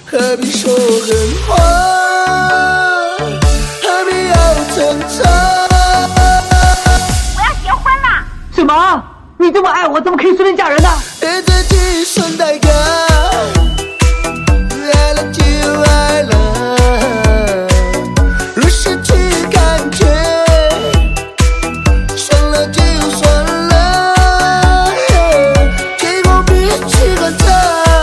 何必说狠话，何必要挣扎？ 我要结婚了！ 什么？你这么爱我，怎么可以随便嫁人呢？ 别再计算代价，爱了就爱了，若失去感觉，算了就算了，结果别去管它。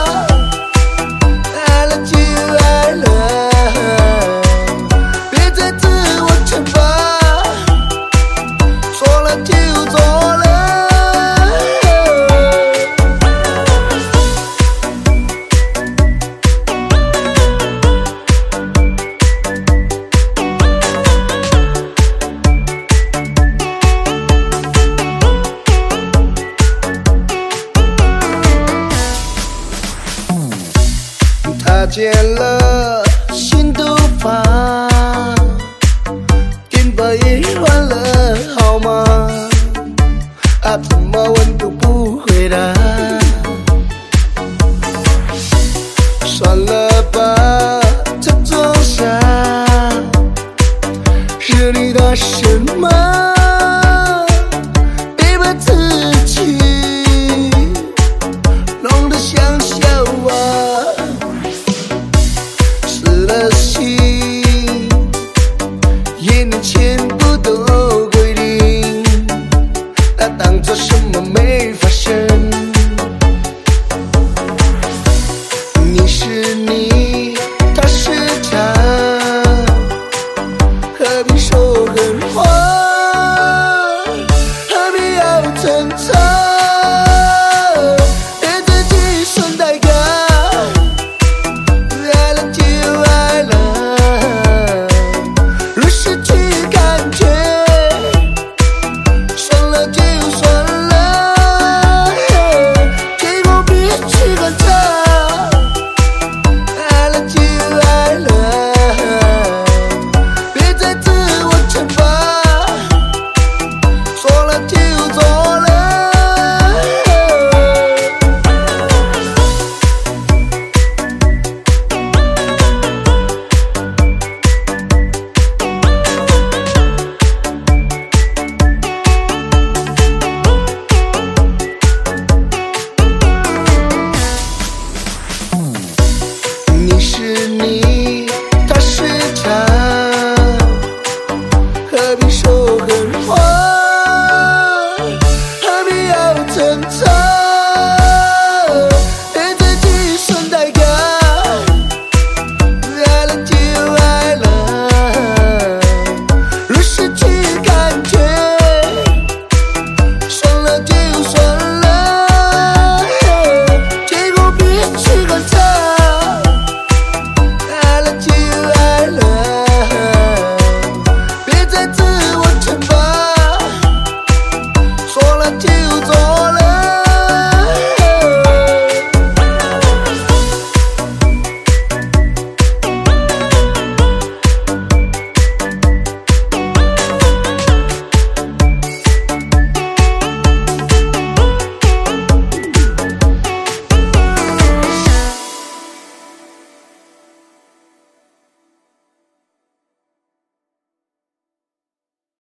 爱了就爱了，别再自我惩罚，错了就错了。他戒了新头发，电话也换了号码，怎么问都不回答。算了吧，这种傻，惹你的什么？别把自己弄得像笑话。死了心，也能全部都归零，当作什么没发生。你是你。